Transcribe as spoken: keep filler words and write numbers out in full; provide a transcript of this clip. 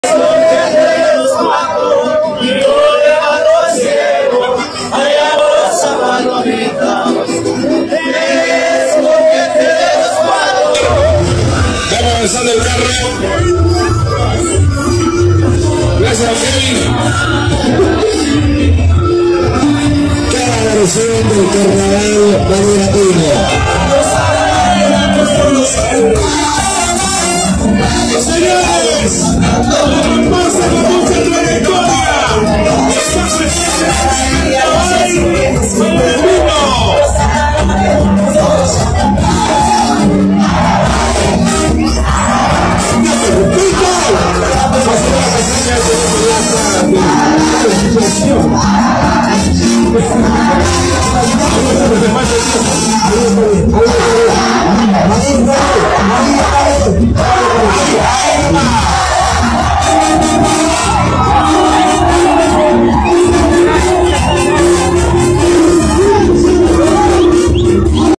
Avanzando el carro. Gracias, Kevin. Cada versión del carnaval valorativo. Señores, pasa con mucha trayectoria. Está presente hoy en el mundo. Vamos a